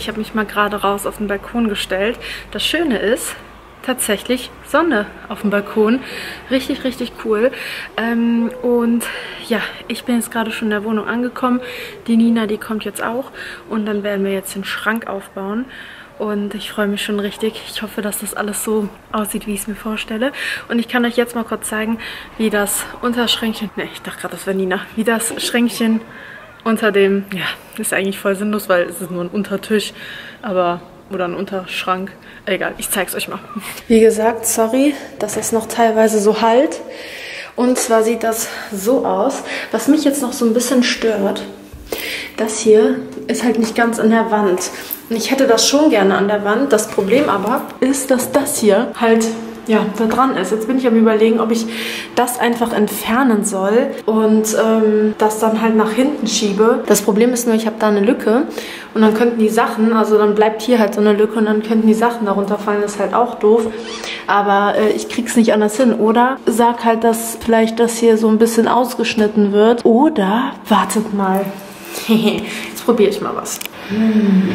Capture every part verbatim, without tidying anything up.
ich habe mich mal gerade raus auf den Balkon gestellt. Das Schöne ist, tatsächlich Sonne auf dem Balkon. Richtig, richtig cool. Ähm, und ja, ich bin jetzt gerade schon in der Wohnung angekommen. Die Nina, die kommt jetzt auch. Und dann werden wir jetzt den Schrank aufbauen. Und ich freue mich schon richtig. Ich hoffe, dass das alles so aussieht, wie ich es mir vorstelle. Und ich kann euch jetzt mal kurz zeigen, wie das Unterschränkchen... Ne, ich dachte gerade, das wäre Nina. Wie das Schränkchen unter dem... Ja, ist eigentlich voll sinnlos, weil es ist nur ein Untertisch. Aber... Oder ein Unterschrank. Egal, ich zeig's euch mal. Wie gesagt, sorry, dass das noch teilweise so halt. Und zwar sieht das so aus. Was mich jetzt noch so ein bisschen stört, das hier ist halt nicht ganz an der Wand. Und ich hätte das schon gerne an der Wand. Das Problem aber ist, dass das hier halt ja, da dran ist. Jetzt bin ich am Überlegen, ob ich das einfach entfernen soll und ähm, das dann halt nach hinten schiebe. Das Problem ist nur, ich habe da eine Lücke und dann könnten die Sachen, also dann bleibt hier halt so eine Lücke und dann könnten die Sachen darunter fallen. Das ist halt auch doof. Aber äh, ich krieg's nicht anders hin. Oder sag halt, dass vielleicht das hier so ein bisschen ausgeschnitten wird. Oder wartet mal. Jetzt probiere ich mal was. Hm.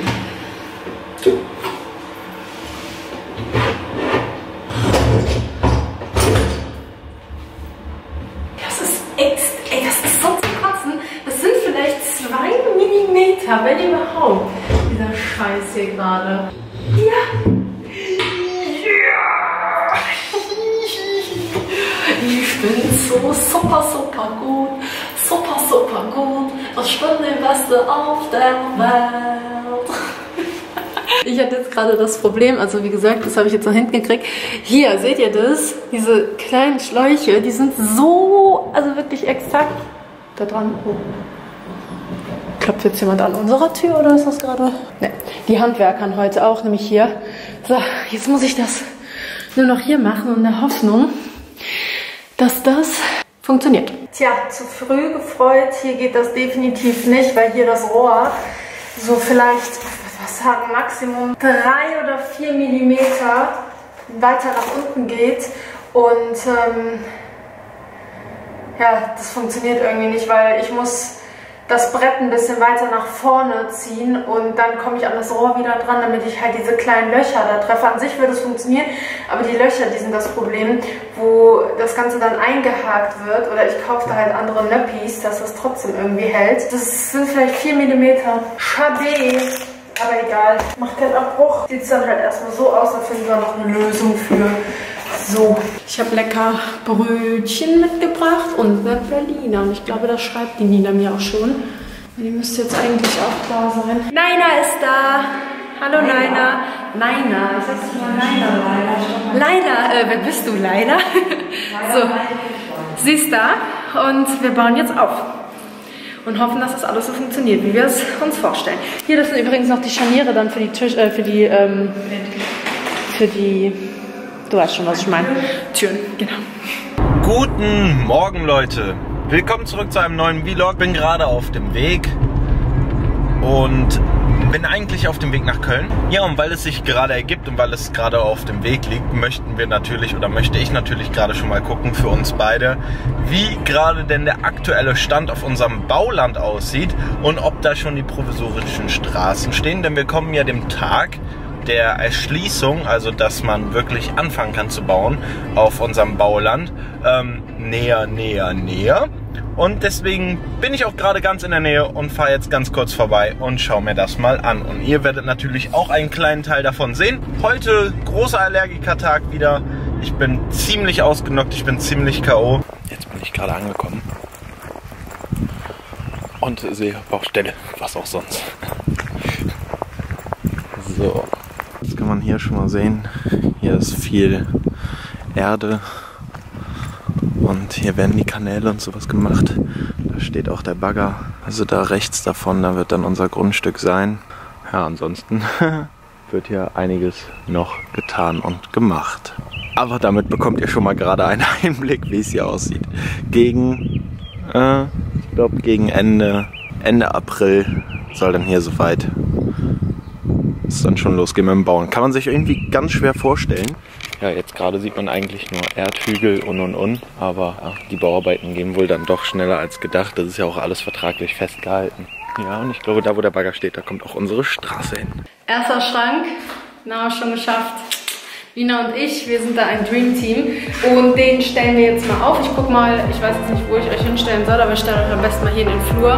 Wenn überhaupt. Dieser Scheiß hier gerade. Ja. Ja. Ich bin so super, super gut. Super, super gut. Ich bin die Beste auf der Welt. Ich hatte jetzt gerade das Problem, also wie gesagt, das habe ich jetzt nach hinten gekriegt. Hier, seht ihr das? Diese kleinen Schläuche, die sind so, also wirklich exakt da dran. Oh. Klopft jetzt jemand an unserer Tür oder ist das gerade? Ne, die Handwerkern heute auch, nämlich hier. So, jetzt muss ich das nur noch hier machen und in der Hoffnung, dass das funktioniert. Tja, zu früh gefreut. Hier geht das definitiv nicht, weil hier das Rohr so vielleicht, was sagen, Maximum drei oder vier Millimeter weiter nach unten geht. Und ähm, ja, das funktioniert irgendwie nicht, weil ich muss das Brett ein bisschen weiter nach vorne ziehen und dann komme ich an das Rohr wieder dran, damit ich halt diese kleinen Löcher da treffe. An sich würde es funktionieren, aber die Löcher, die sind das Problem, wo das Ganze dann eingehakt wird oder ich kaufe da halt andere Nöppis, dass das trotzdem irgendwie hält. Das sind vielleicht vier Millimeter. Schade, aber egal. Macht keinen Abbruch. Sieht es dann halt erstmal so aus, da finden wir noch eine Lösung für. So, ich habe lecker Brötchen mitgebracht und eine Berliner. Und ich glaube, das schreibt die Nina mir auch schon. Die müsste jetzt eigentlich auch da sein. Naina ist da. Hallo Naina. Naina. Ich sag's mal Naina. Laila. Äh, wer bist du? Laila? So, sie ist da und wir bauen jetzt auf. Und hoffen, dass das alles so funktioniert, wie wir es uns vorstellen. Hier, das sind übrigens noch die Scharniere dann für die Tisch, äh, für die, ähm, für die... Du weißt schon, was ich meine. Türen, genau. Guten Morgen, Leute. Willkommen zurück zu einem neuen Vlog. Bin gerade auf dem Weg und bin eigentlich auf dem Weg nach Köln. Ja, und weil es sich gerade ergibt und weil es gerade auf dem Weg liegt, möchten wir natürlich oder möchte ich natürlich gerade schon mal gucken für uns beide, wie gerade denn der aktuelle Stand auf unserem Bauland aussieht und ob da schon die provisorischen Straßen stehen. Denn wir kommen ja dem Tag der Erschließung, also dass man wirklich anfangen kann zu bauen auf unserem Bauland, ähm, näher, näher, näher. Und deswegen bin ich auch gerade ganz in der Nähe und fahre jetzt ganz kurz vorbei und schaue mir das mal an. Und ihr werdet natürlich auch einen kleinen Teil davon sehen. Heute großer Allergikertag wieder. Ich bin ziemlich ausgenockt, ich bin ziemlich K O Jetzt bin ich gerade angekommen und sehe Baustelle, was auch sonst. So. Das kann man hier schon mal sehen. Hier ist viel Erde und hier werden die Kanäle und sowas gemacht. Da steht auch der Bagger. Also da rechts davon, da wird dann unser Grundstück sein. Ja, ansonsten wird hier einiges noch getan und gemacht. Aber damit bekommt ihr schon mal gerade einen Einblick, wie es hier aussieht. Gegen, äh, ich glaube gegen Ende, Ende April soll dann hier soweit es dann schon losgehen mit dem Bauen. Kann man sich irgendwie ganz schwer vorstellen. Ja, jetzt gerade sieht man eigentlich nur Erdhügel und und und, aber ja, die Bauarbeiten gehen wohl dann doch schneller als gedacht. Das ist ja auch alles vertraglich festgehalten. Ja, und ich glaube, da wo der Bagger steht, da kommt auch unsere Straße hin. Erster Schrank, na, schon geschafft. Lina und ich, wir sind da ein Dream Team und den stellen wir jetzt mal auf. Ich guck mal, ich weiß jetzt nicht, wo ich euch hinstellen soll, aber ich stelle euch am besten mal hier in den Flur.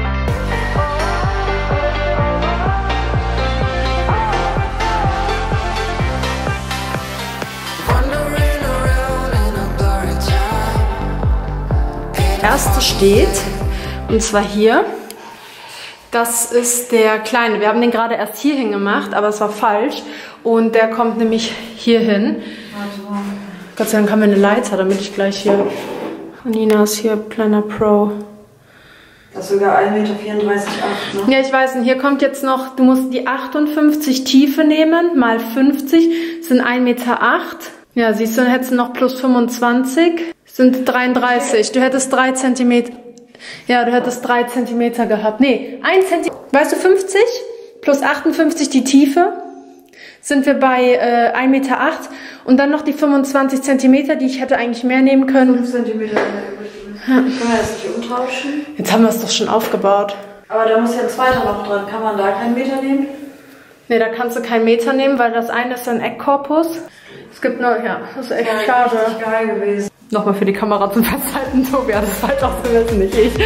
Der erste steht, und zwar hier. Das ist der kleine. Wir haben den gerade erst hierhin gemacht, aber es war falsch. Und der kommt nämlich hier hin. Gott sei Dank haben wir eine Leiter, damit ich gleich hier... Nina ist hier, kleiner Pro. Das ist sogar ein Meter vierunddreißig Komma acht, ne? Ja, ich weiß. Und hier kommt jetzt noch, du musst die achtundfünfzig Tiefe nehmen, mal fünfzig, sind ein Meter acht. Ja, siehst du, dann hättest du noch plus fünfundzwanzig, sind dreiunddreißig. Du hättest drei Zentimeter... Ja, du hättest drei Zentimeter gehabt. Nee, ein Zentimeter. Weißt du, fünfzig plus achtundfünfzig die Tiefe, sind wir bei äh, ein Meter acht. Und dann noch die fünfundzwanzig Zentimeter, die ich hätte eigentlich mehr nehmen können. fünf Zentimeter übrig. Können wir das nicht umtauschen? Jetzt haben wir es doch schon aufgebaut. Aber da muss ja ein zweiter noch dran. Kann man da keinen Meter nehmen? Nee, da kannst du keinen Meter nehmen, weil das eine ist ein Eckkorpus. Es gibt nur, ja, das ist echt ja, schade. Richtig geil gewesen. Nochmal für die Kamera zum Festhalten, Tobi hat es falsch ausgemessen, nicht ich.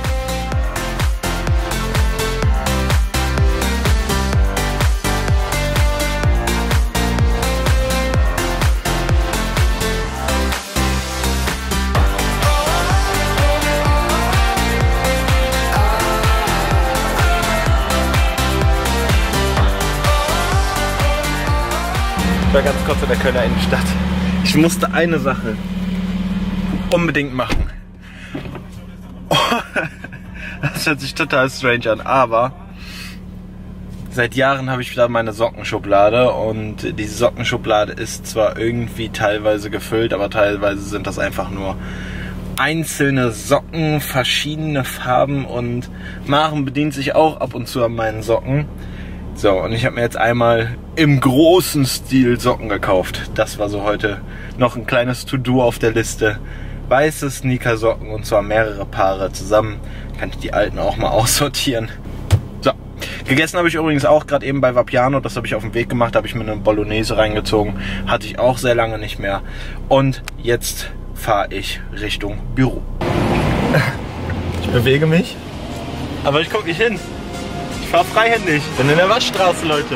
Ich war ganz kurz in der Kölner Innenstadt. Ich musste eine Sache unbedingt machen. Oh, das hört sich total strange an, aber seit Jahren habe ich wieder meine Sockenschublade und diese Sockenschublade ist zwar irgendwie teilweise gefüllt, aber teilweise sind das einfach nur einzelne Socken, verschiedene Farben und Maren bedient sich auch ab und zu an meinen Socken. So, und ich habe mir jetzt einmal im großen Stil Socken gekauft. Das war so heute noch ein kleines To-Do auf der Liste. Weiße Sneakersocken und zwar mehrere Paare zusammen. Kann ich die alten auch mal aussortieren. So, gegessen habe ich übrigens auch gerade eben bei Vapiano. Das habe ich auf dem Weg gemacht, da habe ich mir eine Bolognese reingezogen. Hatte ich auch sehr lange nicht mehr. Und jetzt fahre ich Richtung Büro. Ich bewege mich, aber ich gucke nicht hin. Ich fahre freihändig. Bin in der Waschstraße, Leute.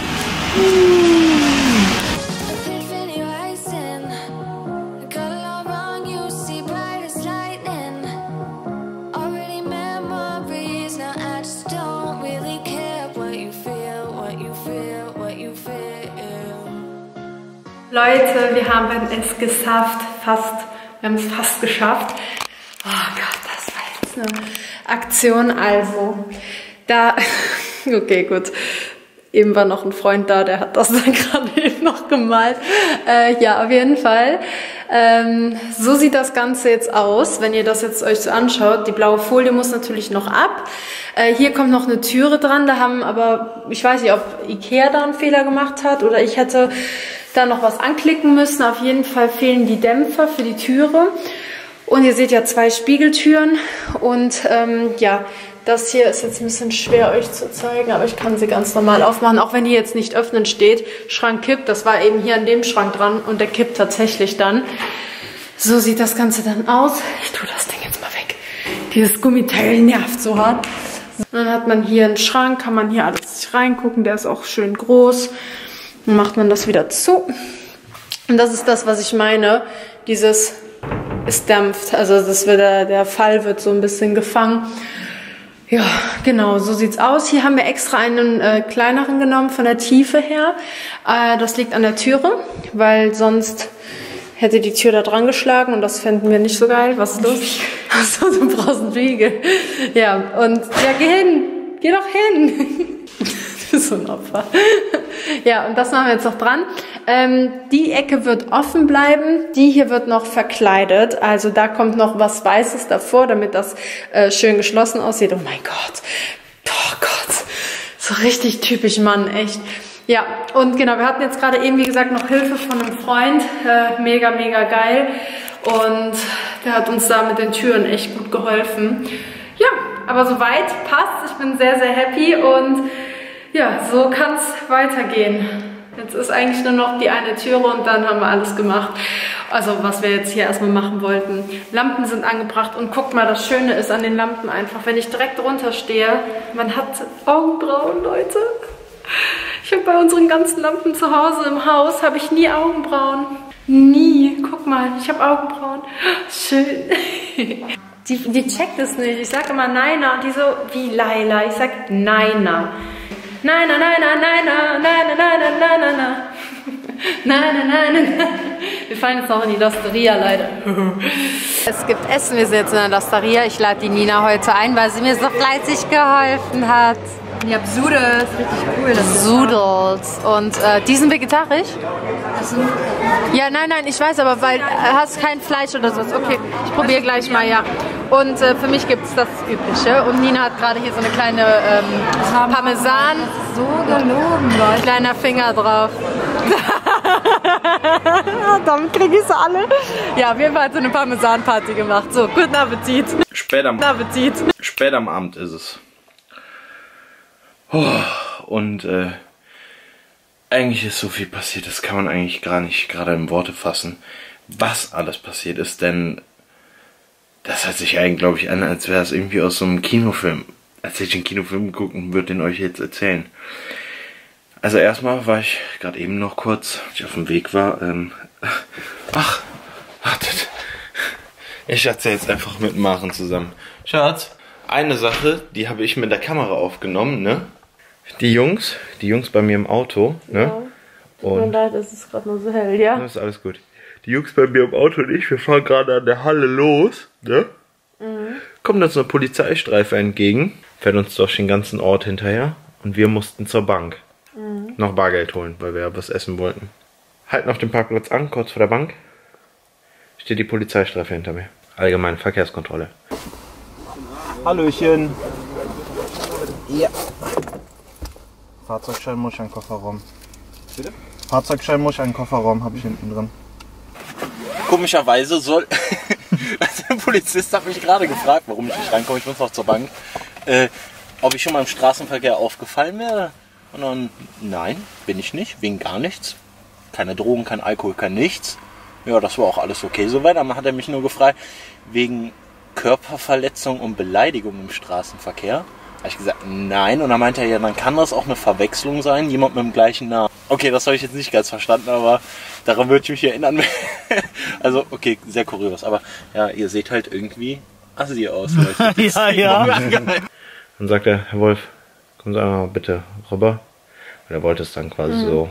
Leute, wir haben es geschafft, fast, wir haben es fast geschafft. Oh Gott, das war jetzt eine Aktion, also, da, okay, gut, eben war noch ein Freund da, der hat das dann gerade eben noch gemalt. Äh, ja, auf jeden Fall, ähm, so sieht das Ganze jetzt aus, wenn ihr das jetzt euch so anschaut. Die blaue Folie muss natürlich noch ab. Äh, hier kommt noch eine Türe dran, da haben aber, ich weiß nicht, ob Ikea da einen Fehler gemacht hat oder ich hätte da noch was anklicken müssen. Auf jeden Fall fehlen die Dämpfer für die Türe. Und ihr seht ja zwei Spiegeltüren. Und ähm, ja, das hier ist jetzt ein bisschen schwer euch zu zeigen, aber ich kann sie ganz normal aufmachen, auch wenn die jetzt nicht öffnen steht. Schrank kippt, das war eben hier an dem Schrank dran und der kippt tatsächlich dann. So sieht das Ganze dann aus. Ich tue das Ding jetzt mal weg. Dieses Gummiteil nervt so hart. Und dann hat man hier einen Schrank, kann man hier alles reingucken, der ist auch schön groß. Dann macht man das wieder zu. Und das ist das, was ich meine. Dieses, es dämpft. Also das wird der, der Fall wird so ein bisschen gefangen. Ja, genau, so sieht's aus. Hier haben wir extra einen äh, kleineren genommen von der Tiefe her. Äh, das liegt an der Türe, weil sonst hätte die Tür da dran geschlagen und das fänden wir nicht so geil. Was ist los? Achso, du brauchst einen Spiegel. Ja, und ja, geh hin. Geh doch hin. Du bist so ein Opfer. Ja, und das machen wir jetzt noch dran. Ähm, die Ecke wird offen bleiben. Die hier wird noch verkleidet. Also da kommt noch was Weißes davor, damit das äh, schön geschlossen aussieht. Oh mein Gott. Oh Gott. So richtig typisch Mann, echt. Ja, und genau, wir hatten jetzt gerade eben, wie gesagt, noch Hilfe von einem Freund. Äh, mega, mega geil. Und der hat uns da mit den Türen echt gut geholfen. Ja, Aber soweit passt. Ich bin sehr, sehr happy und ja, so kann es weitergehen. Jetzt ist eigentlich nur noch die eine Türe und dann haben wir alles gemacht. Also was wir jetzt hier erstmal machen wollten. Lampen sind angebracht und guckt mal, das Schöne ist an den Lampen einfach, wenn ich direkt drunter stehe, man hat Augenbrauen, Leute. Ich habe bei unseren ganzen Lampen zu Hause im Haus, habe ich nie Augenbrauen. Nie. Guck mal, ich habe Augenbrauen. Schön. Die, die checkt es nicht. Ich sage immer Neina und die so, wie Laila? Ich sag Neina. Nein, nein, nein, nein, nein, nein, nein, nein, nein, nein, nein, nein. Nein, nein, nein, nein. Wir fallen jetzt noch in die Losteria, leider. Es gibt Essen, wir sind jetzt in der Losteria. Ich lade die Nina heute ein, weil sie mir so fleißig geholfen hat. Ja, Bsude ist richtig cool. Das Sudels. Und äh, die sind vegetarisch? Ja, nein, nein, ich weiß, aber weil äh, hast kein Fleisch oder sowas. Okay, ich probiere gleich mal, ja. Und äh, für mich gibt es das Übliche. Und Nina hat gerade hier so eine kleine ähm, Parmesan. so gelogen, Leute. Kleiner Finger drauf. Damit kriege ich es alle. Ja, auf jeden Fall hat so eine Parmesan-Party gemacht. So, guten Appetit. Spät am, Guten Appetit. spät am Abend ist es. Oh, und äh, eigentlich ist so viel passiert, das kann man eigentlich gar nicht gerade in Worte fassen, was alles passiert ist, denn das hört sich eigentlich, glaube ich, an, als wäre es irgendwie aus so einem Kinofilm. Als hätte ich einen Kinofilm geguckt und würde den euch jetzt erzählen. Also erstmal war ich gerade eben noch kurz, als ich auf dem Weg war, ähm, ach, wartet. Ich erzähle jetzt einfach mit Maren zusammen. Schatz, eine Sache, die habe ich mit der Kamera aufgenommen, ne? Die Jungs, die Jungs bei mir im Auto, ne? Ja. Tut mir leid, es ist gerade nur so hell, ja? Das ist alles gut. Die Jungs bei mir im Auto und ich, wir fahren gerade an der Halle los, ne? Mhm. Kommt uns eine Polizeistreife entgegen, fährt uns durch den ganzen Ort hinterher und wir mussten zur Bank. Mhm. Noch Bargeld holen, weil wir ja was essen wollten. Halten auf dem Parkplatz an, kurz vor der Bank, steht die Polizeistreife hinter mir. Allgemeine Verkehrskontrolle. Hallöchen. Ja. Fahrzeugschein muss ich einen Kofferraum. Bitte? Fahrzeugschein muss ich einen Kofferraum, habe ich hinten drin. Komischerweise soll... Also der Polizist hat mich gerade gefragt, warum ich nicht reinkomme, ich muss noch zur Bank. Äh, ob ich schon mal im Straßenverkehr aufgefallen wäre. Und dann, nein, bin ich nicht, wegen gar nichts. Keine Drogen, kein Alkohol, kein nichts. Ja, das war auch alles okay soweit. Dann hat er mich nur gefragt, wegen Körperverletzung und Beleidigung im Straßenverkehr. Habe ich gesagt, nein. Und dann meinte er, ja, dann kann das auch eine Verwechslung sein, jemand mit dem gleichen Namen. Okay, das habe ich jetzt nicht ganz verstanden, aber daran würde ich mich erinnern. Also, okay, sehr kurios. Aber ja, ihr seht halt irgendwie assi aus. Ja, ja. Dann sagt er, Herr Wolf, kommen Sie einmal bitte rüber. Und er wollte es dann quasi mhm. so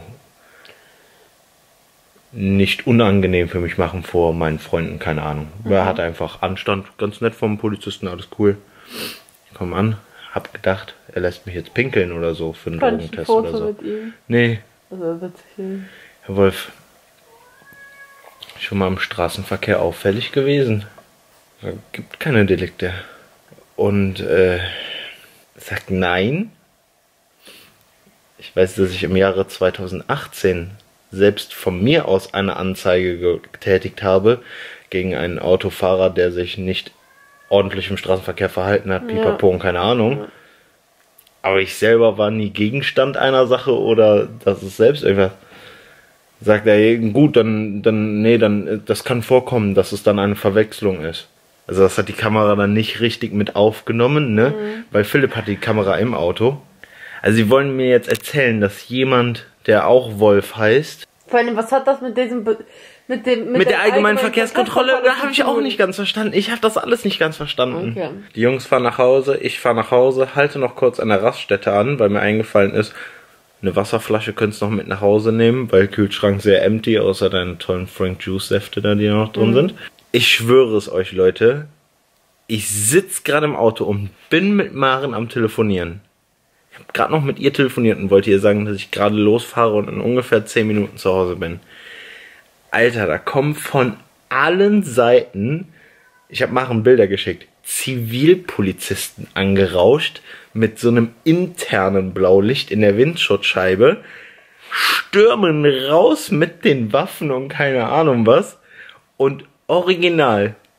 nicht unangenehm für mich machen vor meinen Freunden, keine Ahnung. Mhm. Er hat einfach Anstand, ganz nett vom Polizisten, alles cool. Ich komme an, hab gedacht, er lässt mich jetzt pinkeln oder so für einen Fand Drogentest ich ein Foto oder so. Mit ihm? Nee. Also witzig. Herr Wolf, schon mal im Straßenverkehr auffällig gewesen? Es gibt keine Delikte. Und äh, sagt nein. Ich weiß, dass ich im Jahre zweitausendachtzehn selbst von mir aus eine Anzeige getätigt habe gegen einen Autofahrer, der sich nicht ordentlich im Straßenverkehr verhalten hat, pipapo und keine Ahnung. Ja. Aber ich selber war nie Gegenstand einer Sache oder das ist selbst irgendwas. Sagt er, gut, dann, dann, nee, dann, das kann vorkommen, dass es dann eine Verwechslung ist. Also das hat die Kamera dann nicht richtig mit aufgenommen, ne? Mhm. Weil Philipp hat die Kamera im Auto. Also sie wollen mir jetzt erzählen, dass jemand, der auch Wolf heißt... Vor allem, was hat das mit diesem... Be mit dem, mit mit der allgemeinen Verkehrskontrolle, da habe ich auch nicht ganz verstanden. Ich habe das alles nicht ganz verstanden. Okay. Die Jungs fahren nach Hause, ich fahre nach Hause, halte noch kurz an der Raststätte an, weil mir eingefallen ist, eine Wasserflasche könntest du noch mit nach Hause nehmen, weil Kühlschrank sehr empty, außer deine tollen Frank Juice Säfte da, die noch drin mhm. sind. Ich schwöre es euch, Leute, ich sitze gerade im Auto und bin mit Maren am Telefonieren. Ich habe gerade noch mit ihr telefoniert und wollte ihr sagen, dass ich gerade losfahre und in ungefähr zehn Minuten zu Hause bin. Alter, da kommen von allen Seiten, ich habe Maren Bilder geschickt, Zivilpolizisten angerauscht mit so einem internen Blaulicht in der Windschutzscheibe, stürmen raus mit den Waffen und keine Ahnung was und original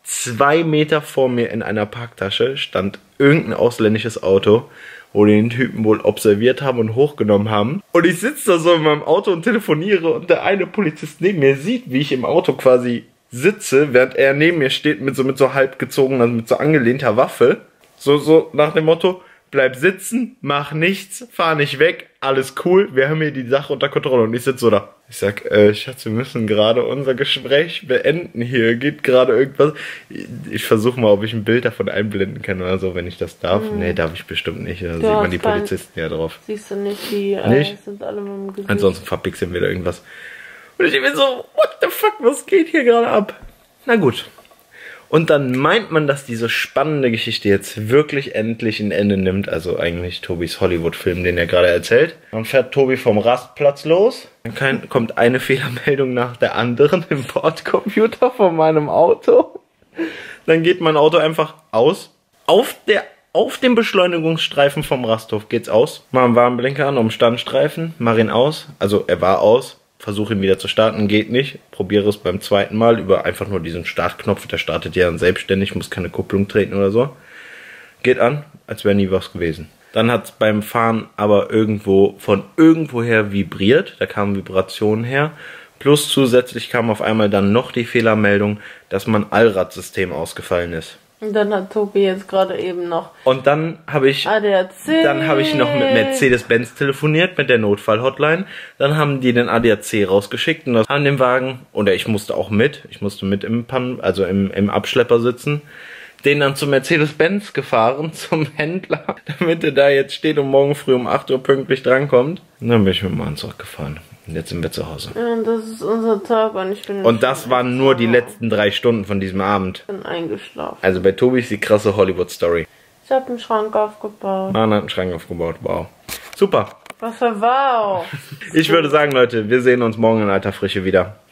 Zwei Meter vor mir in einer Parktasche stand irgendein ausländisches Auto, wo die den Typen wohl observiert haben und hochgenommen haben. Und ich sitze da so in meinem Auto und telefoniere und der eine Polizist neben mir sieht, wie ich im Auto quasi sitze, während er neben mir steht mit so, mit so halb gezogener, also mit so angelehnter Waffe. So, so nach dem Motto, bleib sitzen, mach nichts, fahr nicht weg, alles cool, wir haben hier die Sache unter Kontrolle. Und ich sitze so da. Ich sag, äh, Schatz, wir müssen gerade unser Gespräch beenden hier. Geht gerade irgendwas. Ich versuche mal, ob ich ein Bild davon einblenden kann oder so, wenn ich das darf. Mhm. Nee, darf ich bestimmt nicht. Da sieht man die Polizisten ja drauf. Siehst du nicht, die äh, nicht? Sind alle mit dem Gesicht. Ansonsten verpixeln wir da irgendwas. Und ich bin so, what the fuck, was geht hier gerade ab? Na gut. Und dann meint man, dass diese spannende Geschichte jetzt wirklich endlich ein Ende nimmt. Also eigentlich Tobis Hollywood-Film, den er gerade erzählt. Dann fährt Tobi vom Rastplatz los. Dann kann, kommt eine Fehlermeldung nach der anderen im Bordcomputer von meinem Auto. Dann geht mein Auto einfach aus. Auf, der, auf dem Beschleunigungsstreifen vom Rasthof geht's aus. Mach einen Warnblinker an, um Standstreifen. Mach ihn aus. Also er war aus. Versuche ihn wieder zu starten, geht nicht. Probiere es beim zweiten Mal über einfach nur diesen Startknopf. Der startet ja dann selbstständig, muss keine Kupplung treten oder so. Geht an, als wäre nie was gewesen. Dann hat es beim Fahren aber irgendwo von irgendwoher vibriert. Da kamen Vibrationen her. Plus zusätzlich kam auf einmal dann noch die Fehlermeldung, dass mein Allradsystem ausgefallen ist. Und dann hat Tobi jetzt gerade eben noch. Und dann habe ich, A D A C. dann habe ich noch mit Mercedes-Benz telefoniert, mit der Notfall-Hotline. Dann haben die den A D A C rausgeschickt und das an dem Wagen. Oder ich musste auch mit. Ich musste mit im Pan, also im, im Abschlepper sitzen. Den dann zu Mercedes-Benz gefahren, zum Händler, damit er da jetzt steht und morgen früh um acht Uhr pünktlich drankommt. Und dann bin ich mit dem Mann zurückgefahren. Und jetzt sind wir zu Hause. Ja, und das ist unser Tag und ich bin... Und das waren nur die letzten drei Stunden von diesem Abend. Ich bin eingeschlafen. Also bei Tobi ist die krasse Hollywood-Story. Ich habe einen Schrank aufgebaut. Man hat einen Schrank aufgebaut, wow. Super. Was für wow. Ich würde sagen, Leute, wir sehen uns morgen in alter Frische wieder.